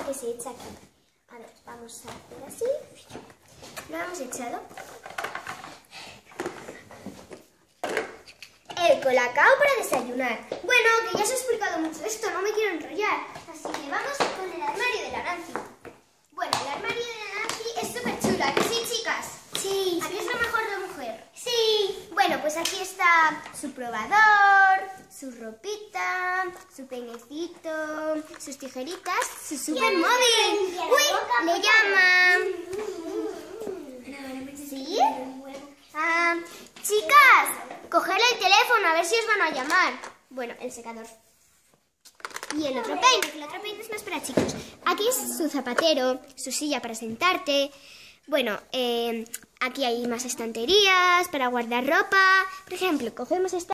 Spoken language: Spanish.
que se echa aquí. A ver, vamos a hacer así. Lo hemos echado. El colacao para desayunar. Bueno, que ya os he explicado mucho esto, no me quiero enrollar. Así que vamos con el armario de la Nancy. Bueno, el armario de la Nancy es súper chulo, ¿a que sí, chicas? Sí. ¿A qué es lo mejor de mujer? Sí. Bueno, pues aquí está su probador, su ropita, su peinecito, sus tijeritas, su supermóvil. ¡Uy! ¡Le llaman! ¿Sí? Chicas, coger el teléfono, a ver si os van a llamar. Bueno, el secador. Y el otro peine, que el otro peine es más para chicos. Aquí es su zapatero, su silla para sentarte. Bueno, aquí hay más estanterías para guardar ropa. Por ejemplo, cogemos esta